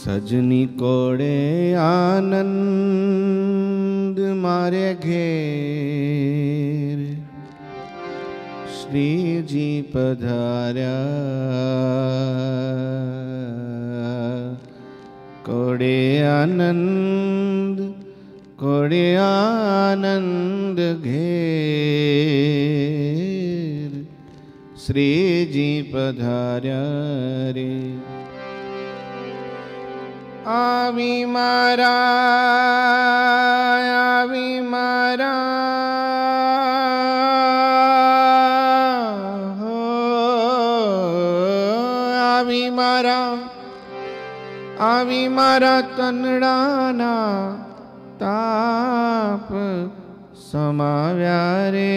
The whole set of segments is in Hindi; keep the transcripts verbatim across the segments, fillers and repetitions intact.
सजनी कोड़े आनंद मारे घेर, श्री जी पधार्या कोड़े आनंद कोड़े आनंद घेर, श्री जी पधार्या रे। आवी मारा आवी मारा हो, आवी मारा आवी मारा तनड़ाना ताप समाव्या रे,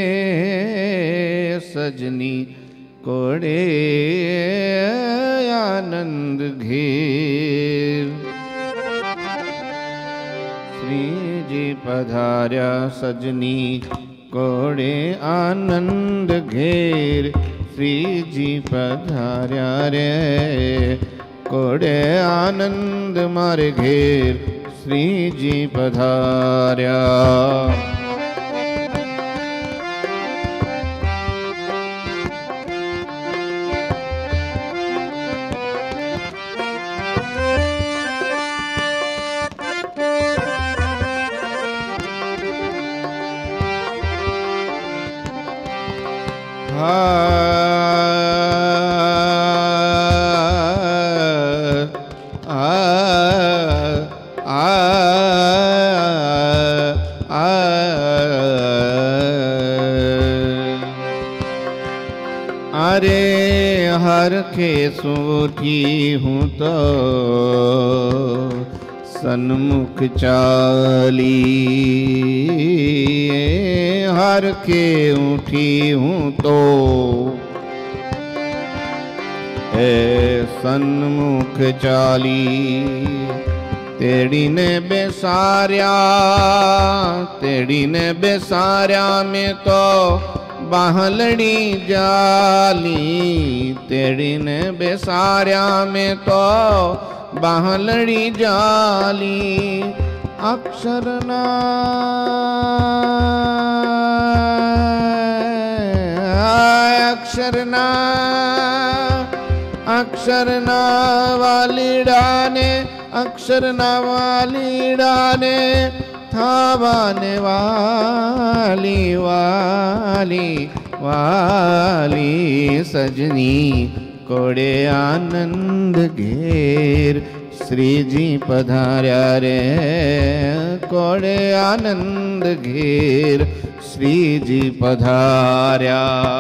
सजनी कोड़े आनंद घेर, श्री जी पधार्या सजनी कोड़े आनंद घेर, श्री जी पधार्या रे कोड़े आनंद मारे घेर, श्री जी पधार्या। के सूठी हूँ तो सन्मुख चाली, हर के उठी हूँ तो ए सन्मुख चाली, तेड़ी ने बेसार्या तेड़ी ने बेसार्या में तो बाहलड़ी जाली, तेड़ी ने बेसार्या में तो बाहलड़ी जाली, अक्षर ना अक्षर ना अक्षर ना वाली डाने अक्षर ना वाली डाने थावाने वाली वाली वाली, सजनी कोड़े आनंद घेर, श्री जी पधार्या रे कोड़े आनंद घेर, श्री जी पधार्या।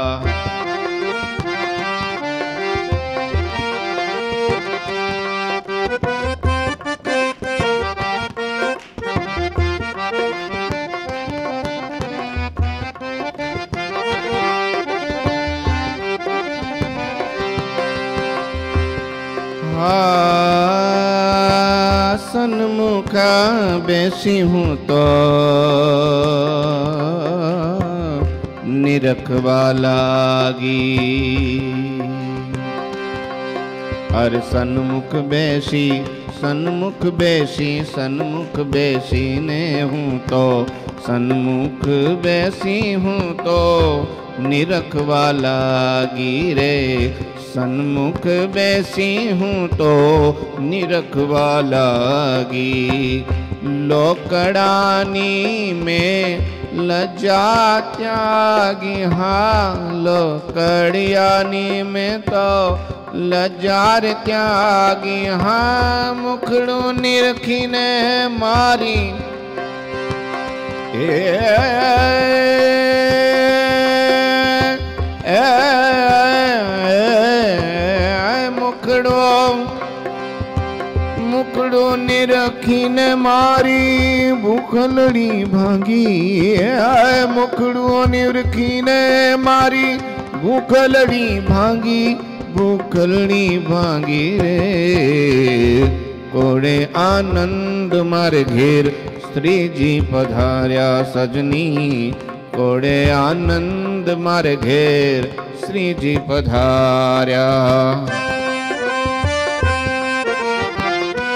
सन्मुखा बेसी हूँ तो निरखवा लागी, हर सन्मुख बेसी सन्मुख बेसी सन्मुख बेसी ने हूँ तो सन्मुख बेसी हूँ तो निरखवा लागी रे, सन्मुख बैसी हूँ तो निरखवा लागी, लोकड़ानी में लज्जा त्यागी, हाँ लोकड़ियानी में तो लज्जार त्यागी, हाँ मुखड़ू निरखी ने मारी ए, ए, ए, मुखड़ो निरखी ने मारी भूखलड़ी भांगी, मुखड़ो निरखी ने मारी भूखलड़ी भांगी, भूखलड़ी भांगी रे कोड़े आनंद मारे घेर, श्री जी पधार्या सजनी कोड़े आनंद मारे घेर, श्री जी पधार्या।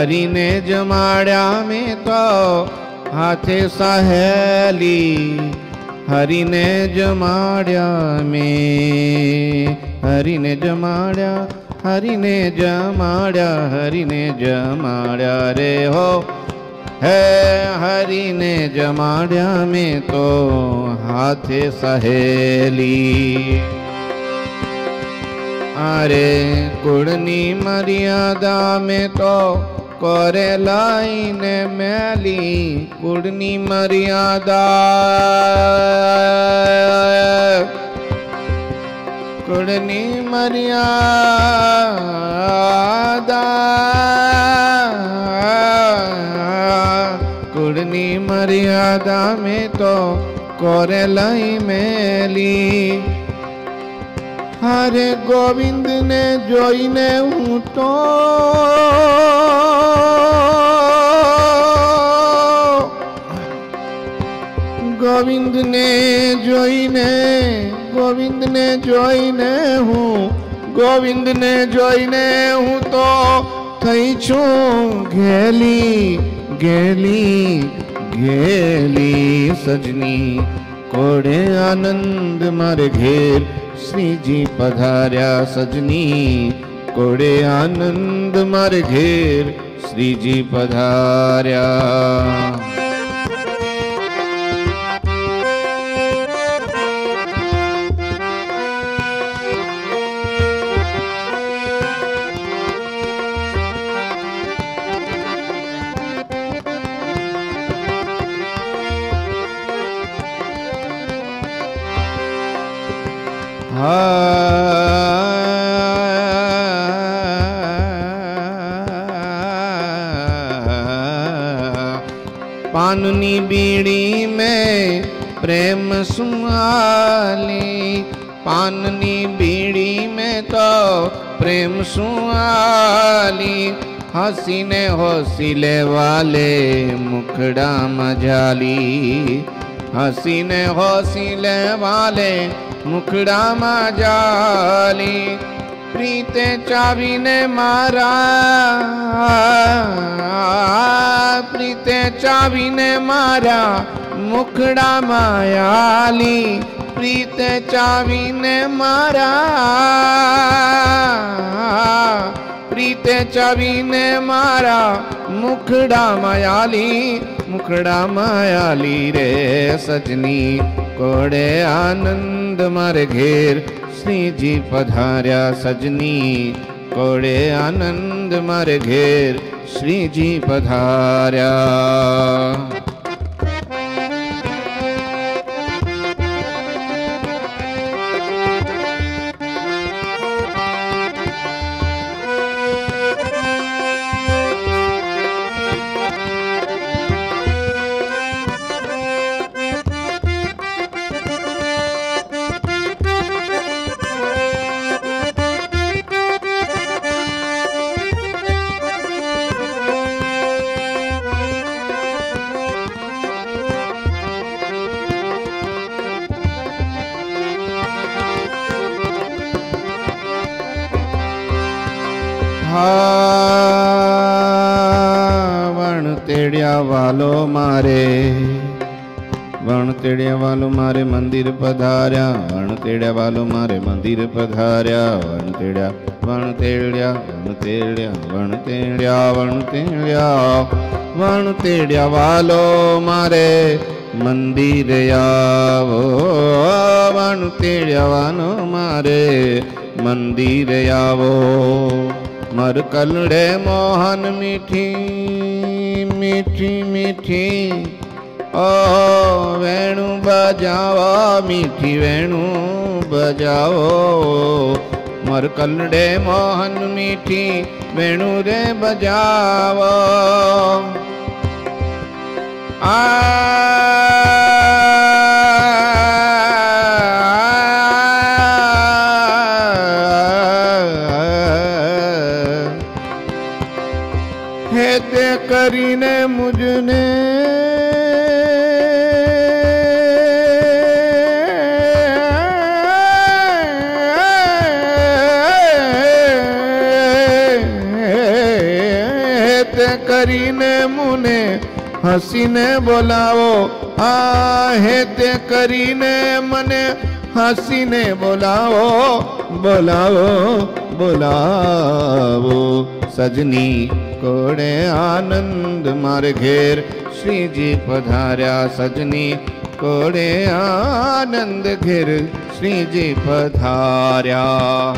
हरि ने जमाड़ा में तो हाथे सहेली, हरि ने जमाड़ा में, हरि ने जमाड़ा, हरि ने जमाड़ा, हरि ने जमाड़ा रे हो है, हरि ने जमाड़ा में तो हाथे सहेली। अरे कुड़नी मर्यादा में तो कोरे लाइन मैली, कुड़नी मर्यादा, कुड़नी मर्यादा, कुड़नी मर्यादा में तो कोरे लाई मैली। हरे गोविंद ने जोईने हूँ तो गोविंद ने जोईने, गोविंद ने जोईने हूँ, गोविंद ने जोईने हूँ तो थई छूं घेली, घेली, घेली सजनी। कोड़े आनंद मारे घेर श्री जी पधार्या सजनी, कोड़े आनंद मारे घेर श्री जी पधार्या। पाननी बीड़ी में प्रेम सुहाली, पाननी बीड़ी में तो प्रेम सुहाली। हसीने हौसिले वाले मुखड़ा मजाली, हसीने हौसिले वाले मुखड़ा मजाली। प्रीते चावी ने मारा, प्रीते चावी ने मारा मुखड़ा मायाली, प्रीते चावी ने मारा, प्रीते चावी ने मारा मुखड़ा मायाली, मुखड़ा मायाली रे सजनी। कोड़े आनंद मारे घेर श्री जी पधार्या सजनी, कोड़े आनंद मारे घेर श्री जी पधार्या। वण तेड़िया वालो मारे, वण तेड़िया वालो मारे मंदिर पधार्या, वण तेड़िया वालो मारे मंदिर पधार्या। वण तेड़िया, वण तेड़िया, वण तेड़िया, वण तेड़िया, वण तेड़िया, वण तेड़िया वालो मारे मंदिर आवो, वण तेड़िया वालो मारे मंदिर आवो। मर कलड़े मोहन मीठी मीठी मीठी, ओ वेणु बजाओ मीठी वेणु बजाओ। मर कलड़े मोहन मीठी वेणु रे बजाओ। आ करीने मुझने ते હસીને બોલાવો, આ હેતે કરીને મને હસીને બોલાવો, બોલાવો બોલાવો. સજની કોડે આનંદ મારે ઘેર શ્રીજી પધાર્યા, સજની કોડે આનંદ ઘેર શ્રીજી પધાર્યા.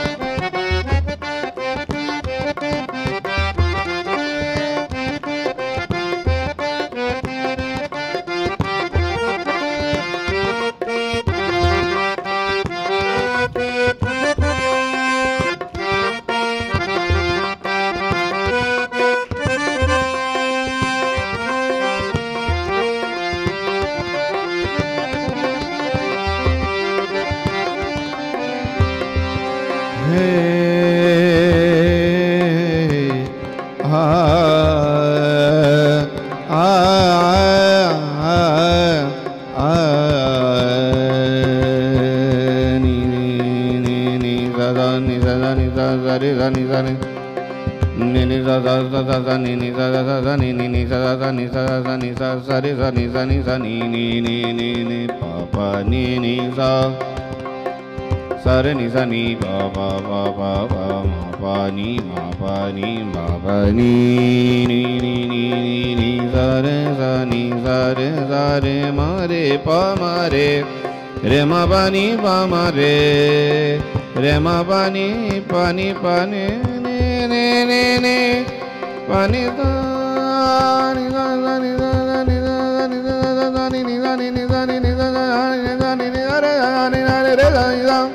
Sare ni sa ni ba ba ba ba ba ma pa ni ma pa ni ma pa ni ni ni ni ni ni sa re sa ni sa re sa re ma re pa ma re re ma pa ni pa ma re re ma pa ni pa ni pa ni ne ne ne ne pa ni sa ni sa sa ni sa sa ni sa sa ni sa sa ni ni sa ni ni sa ni ni sa sa ni sa ni ni sa re sa ni sa re re sa ni sa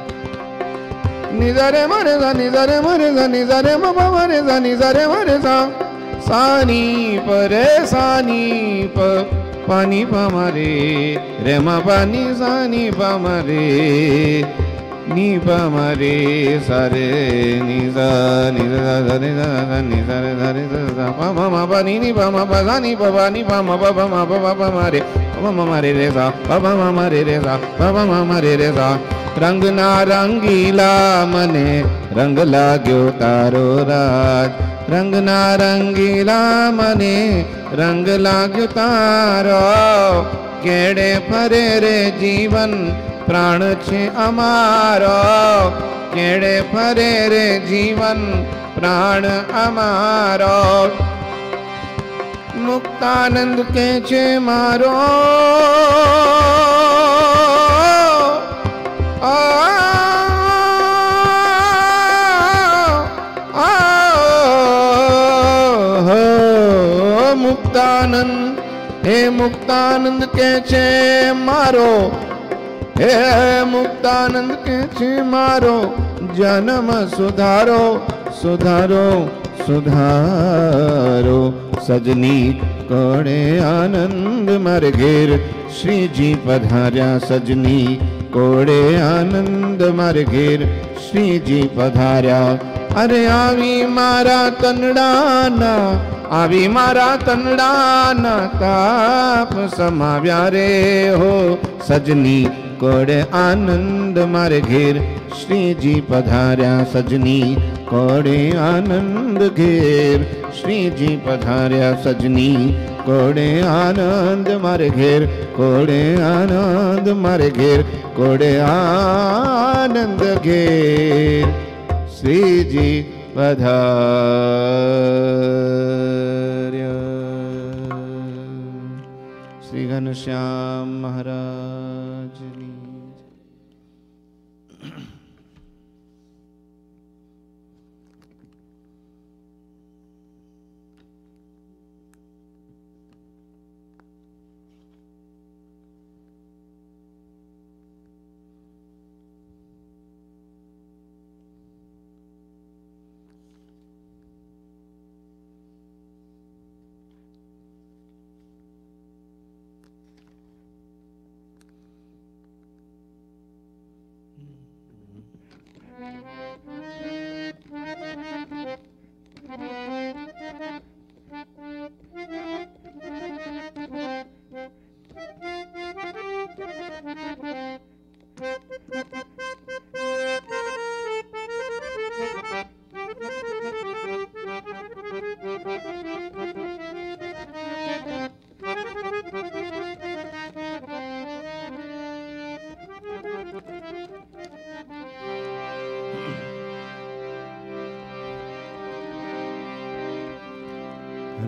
ni za re ma re sa ni za re ma re sa ni za re ma pa ma re sa ni za re ma re sa sa ni pa re sa ni pa pa ni pa ma re re ma pa ni sa ni pa ma re ni pa ma re sa re ni sa ni za za re za za ni sa re za re za za pa ma ma pa ni ni pa ma pa sa ni pa pa ni pa ma pa pa ma pa pa pa ma re pa ma ma re re sa pa pa ma ma re re sa pa pa ma ma re re sa. रंग ना रंगीला मने रंग लाग्यो तारो राज, रंग ना रंगीला मने रंग लाग्यो तारो. केड़े फरे रे जीवन प्राण छे अमारो, केड़े फरे रे जीवन प्राण अमारो. मुक्तानंद के छे मारो आ, आ, आ, मुक्तानंद हे मुक्तानंद के छे मारो, हे मुक्तानंद के छे मारो. जन्म सुधारो सुधारो सुधारो. सजनी कोड़े आनंद मारे घेर श्रीजी पधार्या, सजनी कोड़े आनंद मारे घेर श्रीजी पधार्या. अरे आवी मारा तनडाना, आवी मारा तनडाना ताप समाव्या रे हो. सजनी कोड़े आनंद मारे घेर श्रीजी पधार्या, सजनी कोड़े आनंद घेर श्रीजी पधार्या. सजनी कोड़े आनंद मारे घेर, कोड़े आनंद मारे घेर, कोड़े आनंद घेर श्रीजी पधार्या. श्री घनश्याम महाराज की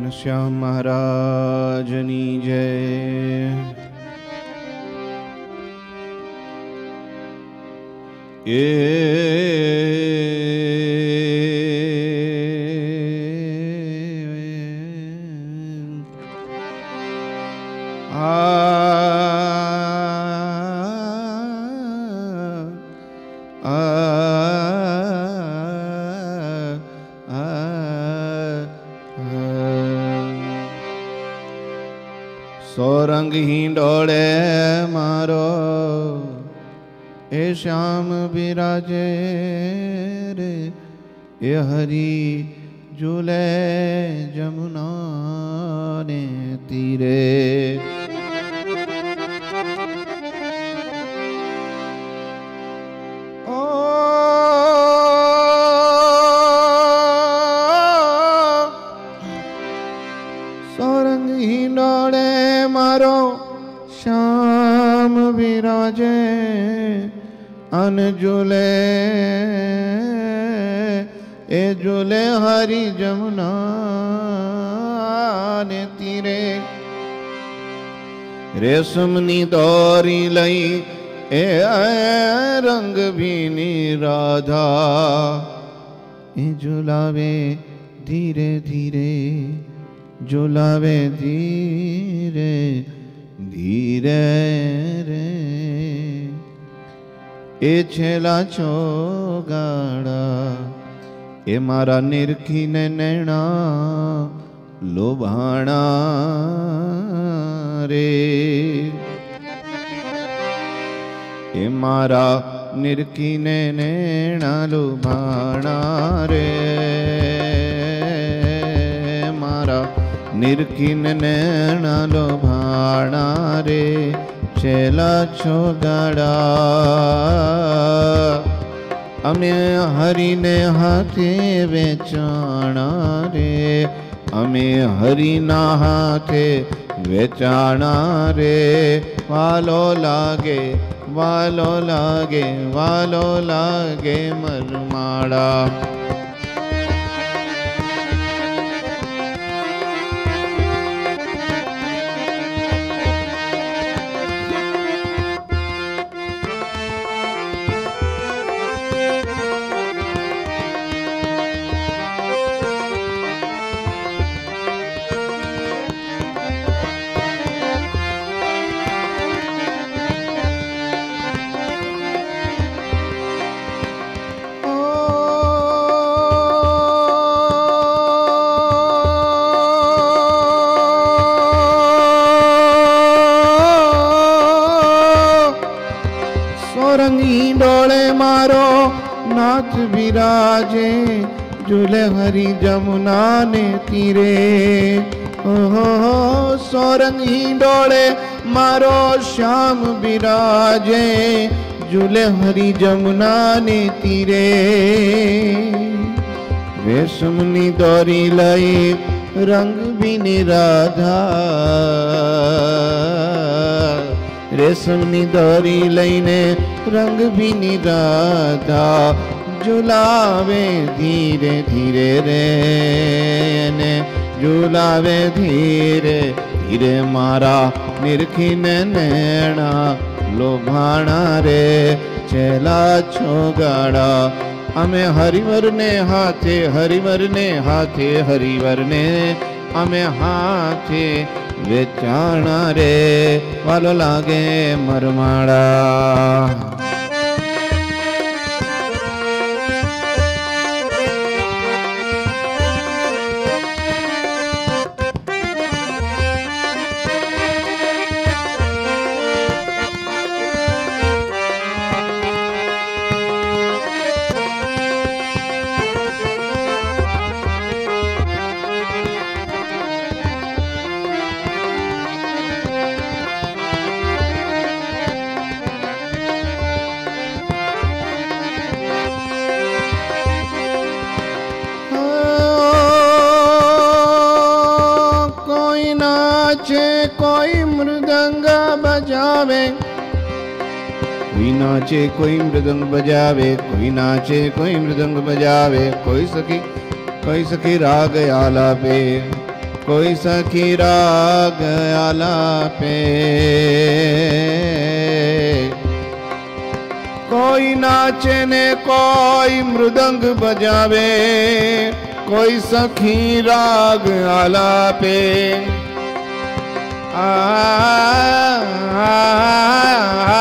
घनश्याम महाराजनी जय। ये सोरंग ही डोले मारो ए श्याम बिराजे रे, ये हरि झूले जमुना ने तीरे। सोरंग ही डोले मारो श्याम विराजे, अन झूले ए झूले हरि जमुना ने तीरे। रेशमनी दौरी लई ए रंग भीनी राधा, ए झुलावे धीरे धीरे, झुलावे धीरे धीरे रे। ए छेला छोगाड़ा ए मारा निरखी ने नैना लोभाणा रे। ए मारा निरखी ने नैना लोभाणा रे, मारा निरखिन नैना लोभाणा रे। छेला छोगाड़ा अमे हरि ने हाथे वेचाणा रे, अमे हरि ना हाथे वेचाणा रे। वालो लागे वालो लागे वालो लागे मरमाड़ा। नाथ विराजे झूले हरि जमुना ने तीरे। हो सोरंग ही डोले मारो श्याम विराजे, झूले हरि जमुना ने तीरे। रेशमनी दौरी लई रंग बिनी राधा, रेशमनी दौरी लईने रंग बिनी राधा। झुलावे धीरे धीरे रे ने, झुलावे धीरे धीरे मारा निरखिन नैना लोभाणा रे। छेला छोगाड़ा अमे हरिवर ने हाथे, हरिवर ने हाथे, हरिवर ने अमे हाथे वेचाणा रे। वालो लागे मरमाड़ा। कोई मृदंग बजावे, कोई नाचे कोई मृदंग बजावे, कोई नाचे कोई मृदंग बजावे। कोई सखी कोई सखी राग आलापे, कोई सखी राग आलापे, कोई नाचे ने कोई मृदंग बजावे, कोई सखी राग आलापे। आ, आ, आ,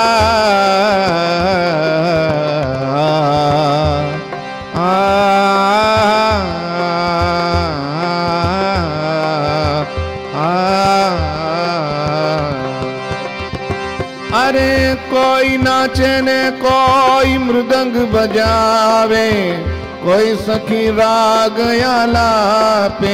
अरे कोई नाचे ने कोई मृदंग बजावे, कोई सखी राग आलापे,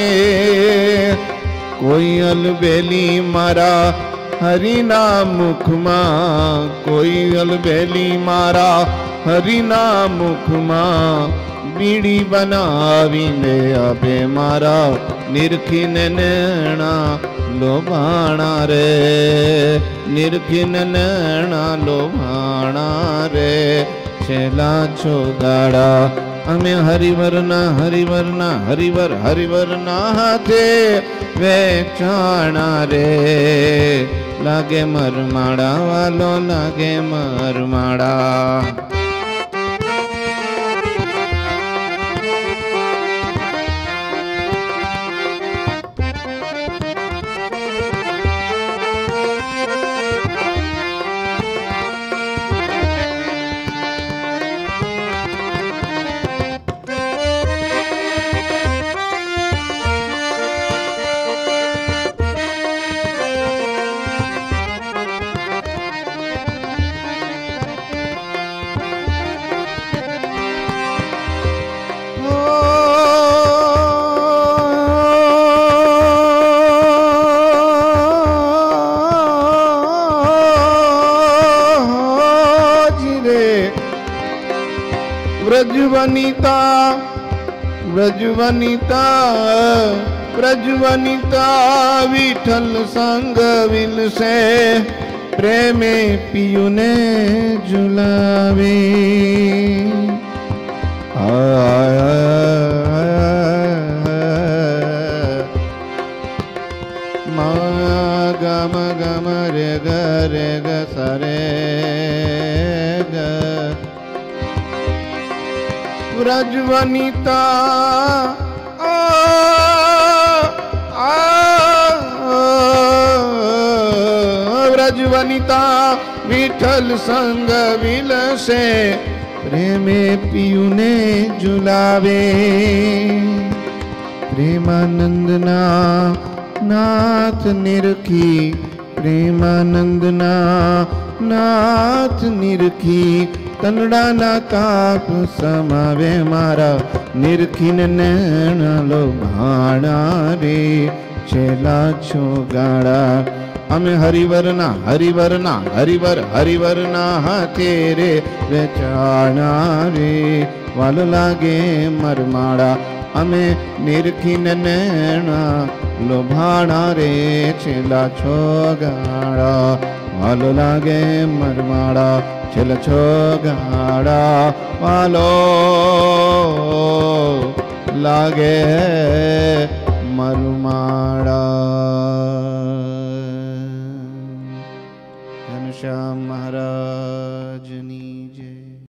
कोई अलबेली मारा हरि नाम मुख मां, कोई अलबेली मारा हरि नाम मुख मां, बीड़ी बनावी ने अबे मारा निरखिन नैना लोभाणा रे, निरखिन नैना लोभाणा रे। छेला छोगाड़ा हमें हरिवरना हरिवरना हरिवर हरिवरना हाथे वेचाणा रे, लागे मरमाड़ा वालो लागे मरमाड़ा। व्रजवनिता व्रजवनिता व्रजवनिता विठल संग विल से प्रेमे पियु ने झुलावे। मा गम गम रे ग रे ग सरे ग व्रजवनिता आ, आ, व्रजवनिता विठल संग विल से प्रेमे पियु ने झुलावे। प्रेमानंद ना नाथ निरखी, प्रेमानंदना नाथ निरखी, तनड़ा ना काप समावे मारा, निरखीन नैन लोभाणा रे। छेला छोगाड़ा हमें हरिवरना हरिवरना हरिवर हरिवरना हाथे रे बेचाणा रे। वाल लागे मरमाड़ा हमें निरखीन नैना लोभाणा रे। छेला छोगाड़ा वालो लागे मरमाड़ा, छेला छोगाड़ा वालो लागे मरमाड़ा। घनश्याम महाराज